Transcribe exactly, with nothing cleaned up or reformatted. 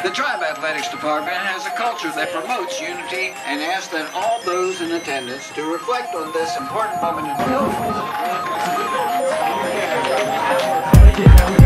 The Tribe Athletics Department has a culture that promotes unity and asks that all those in attendance to reflect on this important moment in time.